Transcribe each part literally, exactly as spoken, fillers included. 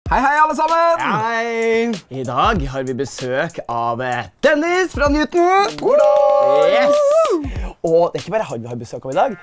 Hei, hei alle sammen! Hei! I dag har vi besøk av Dennis fra Newton. God dag! Yes! Og det er ikke bare han vi har besøk av i dag.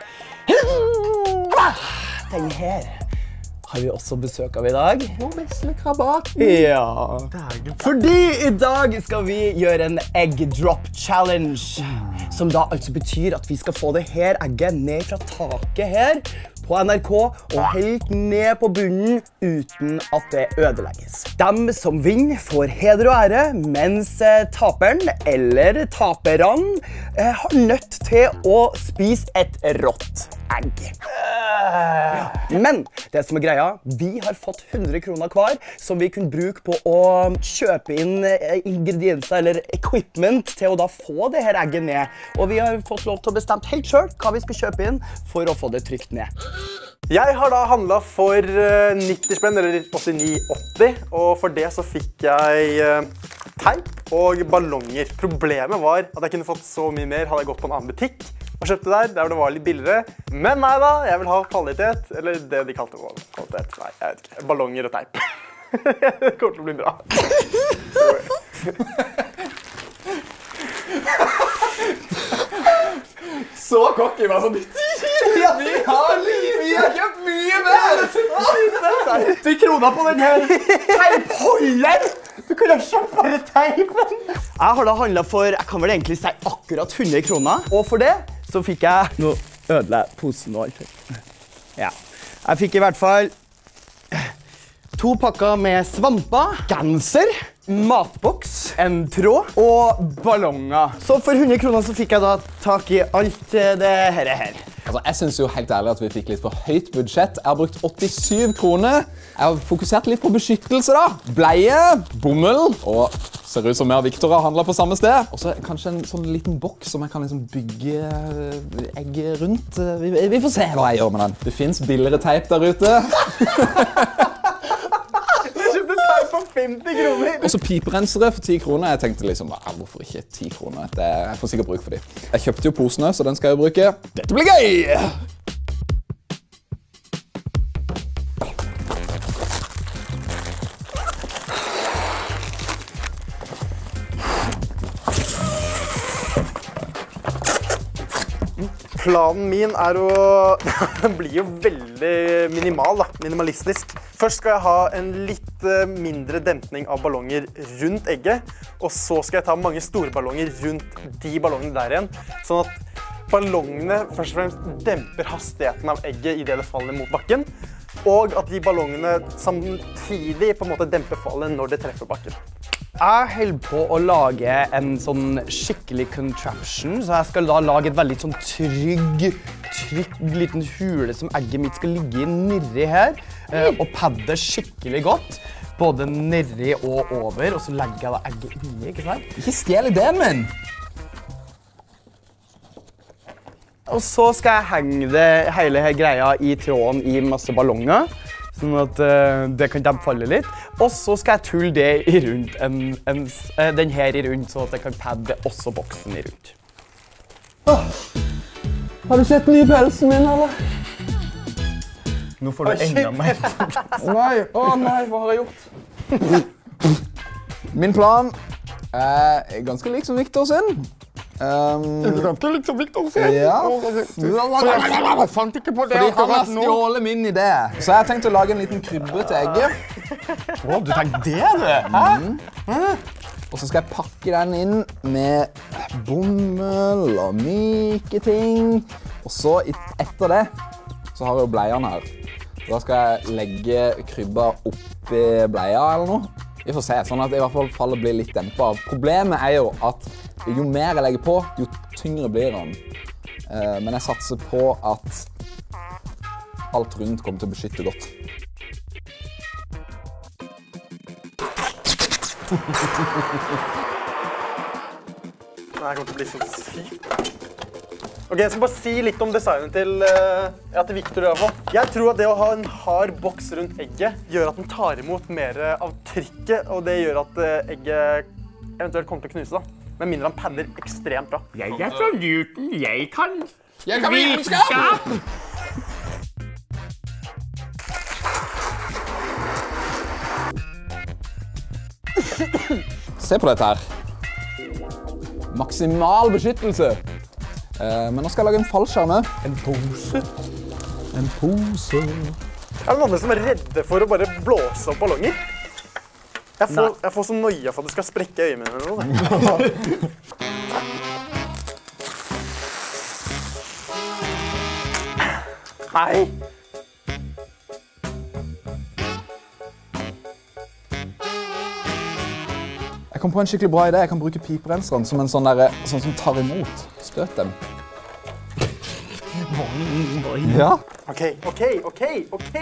Den her har vi også besøk av i dag. Vår vesle krabat. Ja. Fordi i dag skal vi gjøre en egg drop challenge. Som da altså betyr at vi skal få det her egget ned fra taket her på N R K og helt ned på bunnen uten at det ødelegges. De som vinner får heder og ære, mens taperen eller taperne har nødt til å spise et rått egg. Men det som er greia, vi har fått hundre kroner hver som vi kunne bruke på å kjøpe inn ingredienser eller equipment til å da få det her egget ned. Og vi har fått lov til å bestemme helt selv hva vi skal kjøpe inn for å få det trygt ned. Jeg har da handlet for nitti spenn, eller åttini åtti, og for det så fikk jeg teip og ballonger. Problemet var at jeg kunne fått så mye mer hadde jeg gått på en annen butikk og kjøpte der, der det var litt billigere. Men nei da, jeg vil ha kvalitet, eller det de kalte kvalitet. Nei, jeg vet ikke. Ballonger og teip. Det kommer til å bli bra. Så cocky var sånn ditt. Ja, vi har liv, vi har kjøpt mye mer. åtti kroner på den her teipholder. Du kunne ha kjøpt bare teipen. Jeg har da handlet for, jeg kan vel egentlig si akkurat hundre kroner. Og for det så fikk jeg, nå ødela jeg posen og alt. Ja, jeg fikk i hvert fall to pakker med svamper, genser, matboks, en tråd og ballonger. Så for hundre kroner så fikk jeg da tak i alt det her. Altså, jeg synes jo helt ærlig at vi fikk litt for høyt budsjett. Jeg har brukt åttisyv kroner. Jeg har fokusert litt på beskyttelse da. Bleie, bomull, og ser ut som jeg og Victor har handlet på samme sted. Og så kanskje en sånn liten boks som jeg kan liksom bygge egg rundt. Vi, vi får se hva jeg gjør med den. Det finnes billigere teip der ute. femti kroner. Og så piperensere for ti kroner. Jeg tenkte liksom, hvorfor ikke ti kroner? Det, jeg får sikkert bruk for de. Jeg kjøpte jo posene, så den skal jeg bruke. Dette blir gøy! Planen min er å... Den blir jo veldig minimal, da. Minimalistisk. Først skal jeg ha en litt mindre dempning av ballonger rundt egget, og så skal jeg ta mange store ballonger rundt de ballongene der igjen, sånn at ballongene først og fremst demper hastigheten av egget i det det faller mot bakken, og at de ballongene samtidig på en måte demper fallet når det treffer bakken. Jeg holder på å lage en sånn skikkelig contraption, så jeg skal da lage et veldig sånn trygg, trygg liten hule som egget mitt skal ligge i nedi her, og padde skikkelig godt, både nedi og over, og så legger jeg da egget inni, ikke sant? Ikke stjel ideen min! Og så skal jeg henge det hele her greia i tråden i masse ballonger, sånn at uh, det kan dempe fallet litt. Og så skal jeg tulle det i rundt, en, en, uh, den her i rundt, så at jeg kan padde også boksen i rundt. Oh. Har du sett den nye pelsen min, eller? Nå får du enda mer. Nei, å oh, nei, hva har jeg gjort? Min plan er ganske lik som Victor sin. Um, Ganske lik som Victor sin? Ja. Jeg fant ikke på det. Fordi han har stjålet min idé. Så jeg har tenkt å lage en liten krybbe til egget. Å, du tenkte det, du? Hæ? Mm. Og så skal jeg pakke den inn med bomull og myke ting. Og så etter det, så har jeg jo bleiene her. Da skal jeg legge krybba oppi bleia eller noe. Vi får se, sånn at i hvert fall fallet blir litt dempet. Problemet er jo at jo mer jeg legger på, jo tyngre blir den. Men jeg satser på at alt rundt kommer til å beskytte godt. Nei, jeg kommer til å bli så sykt. Ok, jeg skal bare si litt om designen til, uh, ja, til Victor i hvert fall. Jeg tror at det å ha en hard boks rundt egget gjør at den tar imot mer av trykket, og det gjør at uh, egget eventuelt kommer til å knuse da. Men mindre han padder ekstremt bra. Jeg er fra Newton, jeg kan, jeg kan vitenskap! Se på dette her. Maksimal beskyttelse. Eh, men nå skal jeg lage en fallskjerm. En pose. En pose. Er det noen andre som er redde for å bare blåse opp ballonger? Jeg får, jeg får sånn noia for at det skal sprekke øynene mine eller noe. Nei. Jeg kom på en skikkelig bra idé. Jeg kan bruke piperenseren som en sånn, der, sånn som tar imot støten. Ja. OK, OK, OK, OK.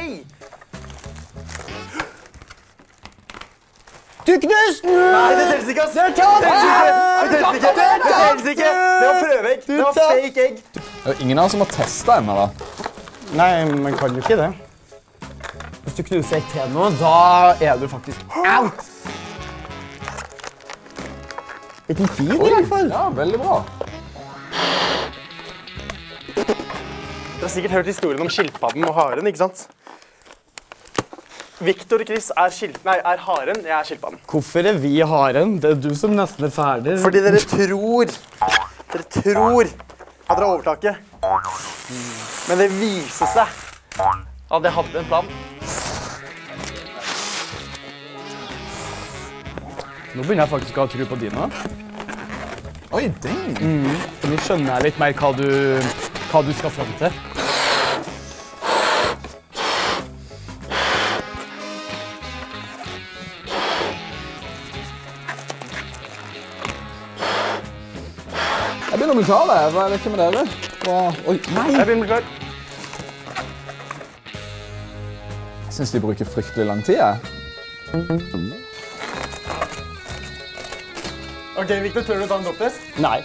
Du knuste den! Nei, det telles ikke, ass! Det telles ikke! Det telles ikke! Det telles ikke! Det var prøveegg. Det var fake egg. Det er ingen av oss som har testet ennå, da. Nei, man kan jo ikke det. Hvis du knuser et til nå, da er du faktisk out. Ikke en fin, i hvert fall. Ja, veldig bra. Dere har sikkert hørt historien om skilpadden og haren, ikke sant? Victor og Chris er, skil... Nei, er haren, jeg er skilpadden. Hvorfor er vi haren? Det er du som nesten er ferdig. Fordi dere tror, dere tror at dere har overtaket. Men det viser seg at jeg hadde en plan. Nå begynner jeg faktisk å ha tro på dine. Oi, dang. Mm. Nå skjønner jeg litt mer hva du, hva du skal frem til. Jeg begynner å bli klar, jeg. Hva er det ikke med dere? Hva... Oi, nei! Jeg begynner å bli klar. Jeg synes de bruker fryktelig lang tid, jeg. OK, Victor, tør du ta en dopptest? Nei.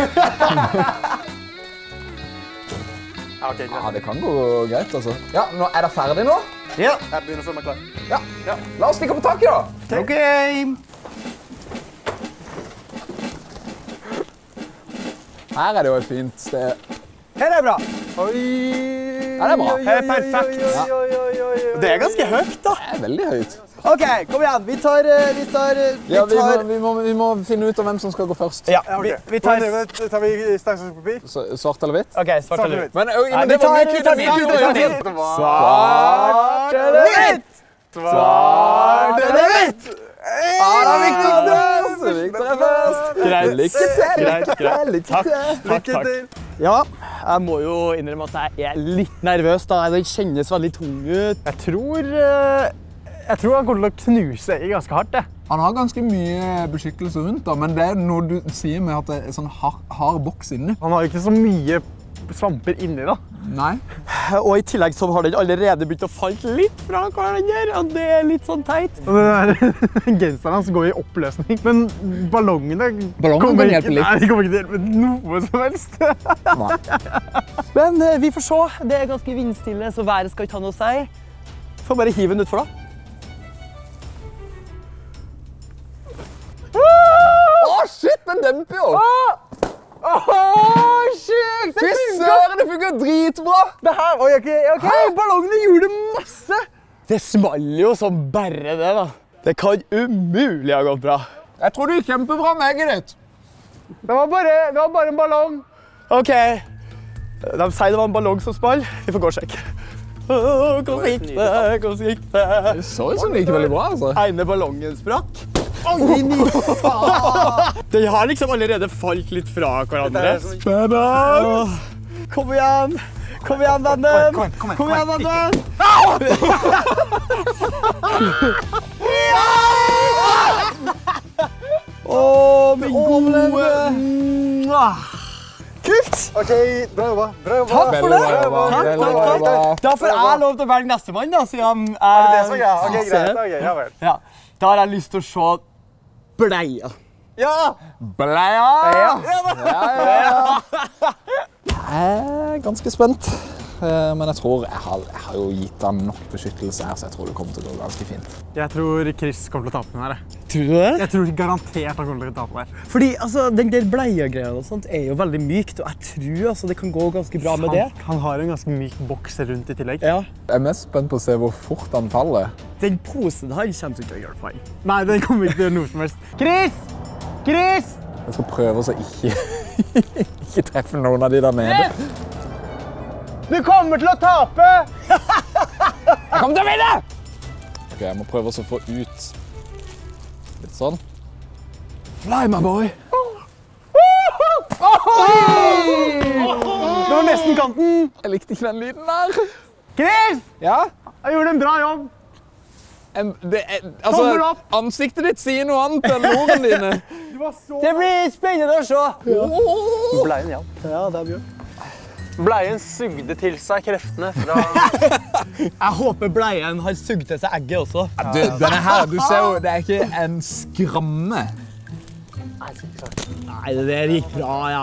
Ja, OK, greit. Ja, det kan gå greit, altså. Ja, nå er det ferdig nå? Ja. Jeg begynner å føle meg klar. Ja. Ja. La oss stikke på taket, da. OK. Her er det jo et fint sted. Her er bra. Oi! Ja, det er bra. Her er perfekt. Oi, oi, oi, oi, oi. Det er ganske høyt, da. Det er veldig høyt. OK, kom igjen. Vi tar... eh, Vi tar... eh, Vi Ja, vi må, tar... vi, må, vi må finne ut av hvem som skal gå først. Ja, Ja, ok. vi, vi tar... Hvordan gjør vi det? Tar vi stein, saks, papir? Så, svart eller hvitt? OK, svart eller hvitt. Svart Men, øy, Nei, men vi det var tar- mye vi tar- kulere. vi tar- vi tar- Svart Svart eller hvitt? Svart eller hvitt? Ja, da er Victor først! Victor er først. Greit. Lykke til, Greit, lykke greit. til, lykke Takk. til. Takk, Lykke takk. til. Ja, jeg må jo innrømme at jeg er litt nervøs da. Den kjennes veldig tung ut. Jeg tror, eh, jeg tror han kommer til å knuse egget ganske hardt, det. Han har ganske mye beskyttelse rundt, da, men det er noe du sier med at det er sånn hard, hard boks inni. Han har ikke så mye svamper inni, da. Nei. Og i tillegg så har den allerede begynt å falle litt fra hverandre, og det er litt sånn teit. Og den der genseren hans går i oppløsning. Men ballongene, Ballongene kommer kan hjelpe ikke, litt. Nei, de kommer ikke til å hjelpe noe som helst. Nei. Men eh, vi får se. Det er ganske vindstille, så været skal ikke ha noe å si. Får bare hive den utfor da. Å, shit, den demper jo! Åh, shit! Fy søren, det funker dritbra! Det her, oi, ok, ok. Ballongene gjorde masse. Det small jo som bare det, da. Det kan umulig ha gått bra. Jeg tror du gikk kjempebra med egget ditt. Det var bare, det var bare en ballong. OK. De sier det var en ballong som small. Vi får gå og sjekke. Åh, Hvordan gikk det? Hvordan gikk det? Det så ut som det gikk veldig bra, altså. Ene ballongen sprakk. Oi, nissa! Den har liksom allerede falt litt fra hverandre. Spennende! Kom igjen! Kom igjen, vennen! Kom igjen, kom igjen, Kom igjen, kom vennen! Åh, min gode! Kult! Ok, bra jobba, bra jobba. Takk for det! Veldig bra, Takk, veldig takk, bra. takk. Da får jeg lov til å velge nestemann, da, siden jeg... Er det det som er greia? Ok, greit, ok, ja vel. Ja. Da har jeg lyst til å se bleia. Ja! Bleia! Ja, ja, ja. Jeg er ganske spent. Eh, Men jeg tror jeg har, jeg har jo gitt han nok beskyttelse her, så jeg tror det kommer til å gå ganske fint. Jeg tror Chris kommer til å tape den her. jeg. Tror du det? Jeg tror garantert han kommer til å tape der. Fordi altså, den der bleiegreia og sånt er jo veldig mykt, og jeg tror altså, det kan gå ganske bra med det. Han har en ganske myk boks rundt i tillegg. Ja. Jeg er mest spent på å se hvor fort han faller. Den posen her kommer ikke til å hjelpe han. Nei, den kommer ikke til å gjøre noe som helst. Chris! Chris! Jeg skal prøve å ikke, ikke treffe noen av de der nede. Du kommer til å tape! Jeg kommer til å vinne! Ok, jeg må prøve å få ut litt sånn. Fly, my boy! Det var nesten kanten! Jeg likte ikke den lyden der. Chris! Ja? Jeg gjorde en bra jobb. En, det, er- altså, Tommel opp! ansiktet ditt sier noe annet enn ordene dine. Du var så... Det blir spennende å se. Bleien hjalp. Ja, det er bjørn. Bleien sugde til seg kreftene fra... Jeg håper bleien har sugd til seg egget også. Du, denne her, du ser jo, det er ikke en skramme. Nei, det der gikk bra, ja.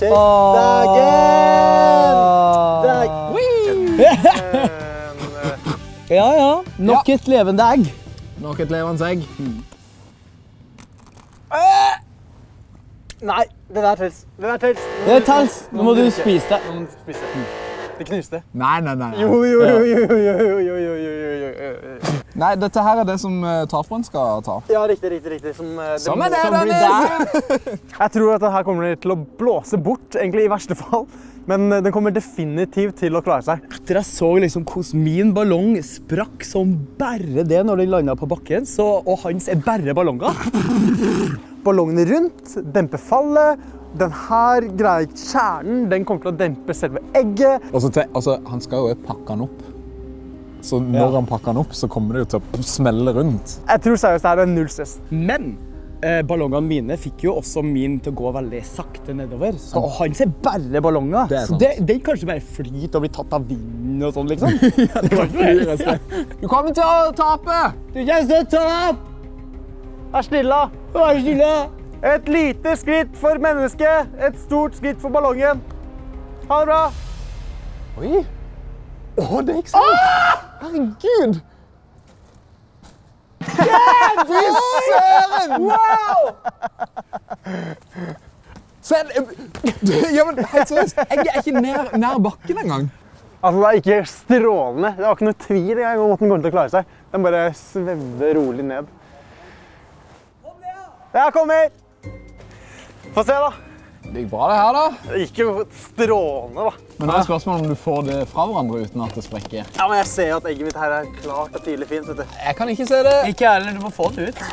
Ja, ja. Nok et levende egg. Nok et levende egg. Nei, det der tels. Det der tels. Det tels. Nå må du spise det. Nå må du spise det. Det knuste. Nei, nei, nei. Jo, jo, jo, jo, jo, jo, jo, jo, jo, jo, jo. Nei, dette her er det som uh, taperen skal ta. Ja, riktig, riktig, riktig. Som, uh, det Som er det, som blir Dennis! der. Jeg tror at dette kommer til å blåse bort, egentlig i verste fall. Men uh, den kommer definitivt til å klare seg. Etter jeg så liksom hvordan min ballong sprakk som bare det når den landet på bakken, så, og hans er bare ballonger. Ballongene rundt demper fallet. Den her greier kjernen, den kommer til å dempe selve egget. Og så til, altså, han skal jo pakke han opp. Så når Ja. han pakker han opp, så kommer det jo til å smelle rundt. Jeg tror seriøst det her er null stress. Men eh, ballongene mine fikk jo også min til å gå veldig sakte nedover. Så, og hans er bare ballonger. Det er så sant. det, den kanskje bare flyter og blir tatt av vinden og sånn, liksom. Ja, det kan flyre seg. Du kommer til å tape! Du kommer til å tape! Vær stille. Vær stille! Et lite skritt for mennesket, et stort skritt for ballongen. Ha det bra. Oi! Å, det gikk sånn! Herregud! Fy søren! Wow! Se, ja, men helt seriøst, jeg er ikke nær, nær bakken engang. Altså, det er ikke strålende. Det var ikke noe tvil engang om at den kommer til å klare seg. Den bare svevde rolig ned. Jeg kommer! Få se, da. Det gikk bra det her, da. Det gikk jo strålende, da. Men det er spørsmålet om du får det fra hverandre uten at det sprekker. Ja, men jeg ser at egget mitt her er klart og tydelig fint, vet du. Jeg kan ikke se det. Ikke heller, du må få det ut.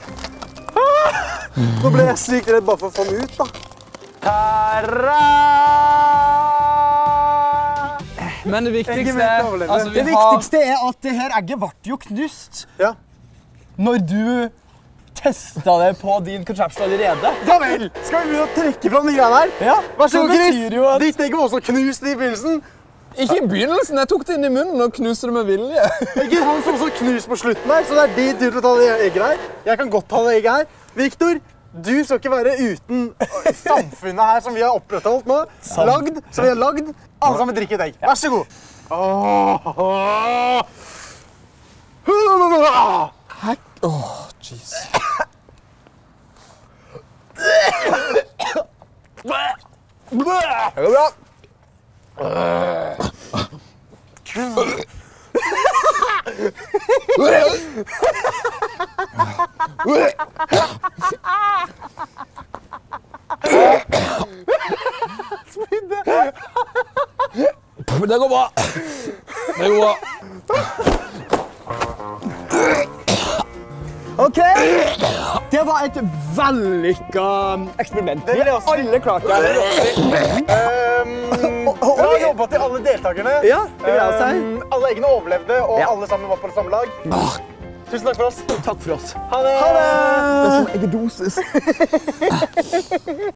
Nå ble jeg sykt redd bare for å få den ut, da. Ta-ra! Men det Egget viktigste mitt er overlever. altså, vi Det har... viktigste er at det her egget ble jo knust Ja. når du testet det på din contraption allerede. Ja vel! Skal vi begynne å trekke fram de greiene her? Ja, Vær så god, det Chris. betyr jo at- Ditt egg var også knust i begynnelsen. Ikke i begynnelsen, jeg tok det inn i munnen og knuste det med vilje. Egget hans var også knust på slutten her, så det er din tur til å ta det egget her. Jeg kan godt ta det egget her. Victor, du skal ikke være uten samfunnet her som vi har opprettholdt nå. Lagd, som vi har lagd. Alle sammen drikker et egg. Vær så god. Åh. Hekk. Åh, jeez. Det går bra. Det går bra. Det går bra. Ok, det var et vellykket eksperiment. Det vil jeg også si. Alle klarte det. Um, bra jobba til alle deltakerne. Ja, det vil jeg si. Um, alle eggene overlevde, og Ja. alle sammen var på det samme lag. Tusen takk for oss. Takk for oss. Ha det! Det er som eggedosis.